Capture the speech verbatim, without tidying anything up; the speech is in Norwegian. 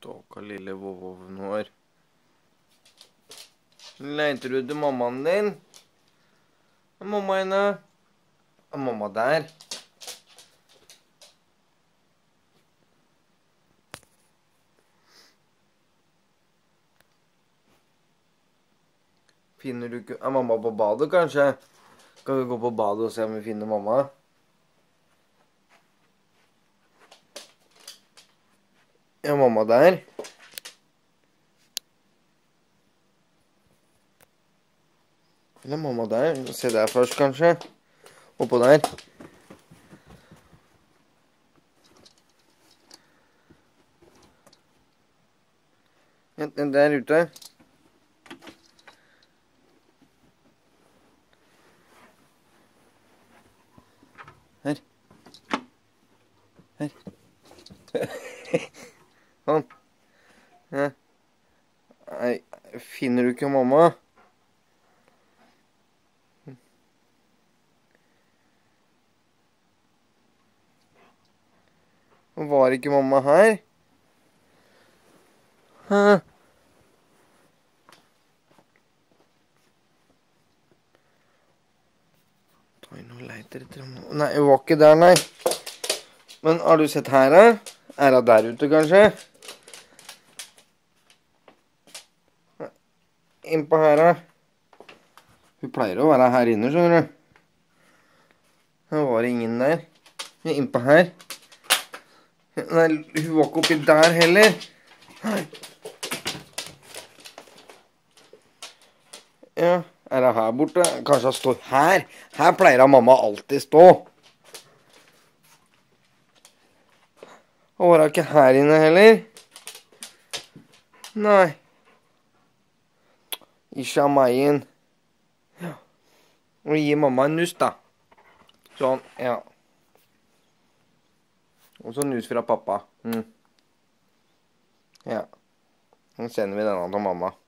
Ståka lille vovoven vår. Leiter du til mammaen din? Er mamma inne? Er mamma der? Finner du ikke... Er mamma på badet, kanskje? Skal vi gå på badet og se om vi finner mamma? Er mamma der? Eller er mamma der? Se der først, kanskje. Oppå der. Den der ute. Her. Her. Sånn. Ja. Nei, finner du ikke mamma? Var ikke mamma her? Hæ? Ta inn og leiter etter mamma. Nei, hun var ikke der, nei. Men har du sett her, da? Er hun der ute, kanskje? Innpå her, da. Hun pleier å være her inne, skjønner du. Her var ingen der. Innpå her. Nei, hun var ikke oppi der heller. Nei. Ja, er hun her borte? Kanskje hun står her? Her pleier mamma alltid stå. Og var hun ikke her inne heller? Nei. Ikke av meg inn. Ja. Og gi mamma en nuss, da. Sånn, ja. Og så nus fra pappa. Mm. Ja. Nå sender vi denne til mamma.